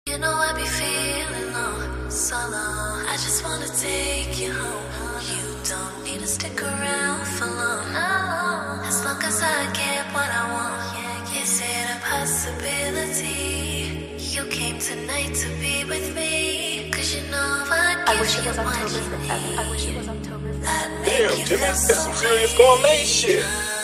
You know I be feeling low, so low. I just wanna take you home. You don't need to stick around for long. As long as I get what I want. Is it a possibility? You came tonight to be with me. Cause you know I wish it give was you what October you 5th. need. I wish it was October 5th. I'd make Damn, you Jimmy, feel that's some so serious gourmet shit. good.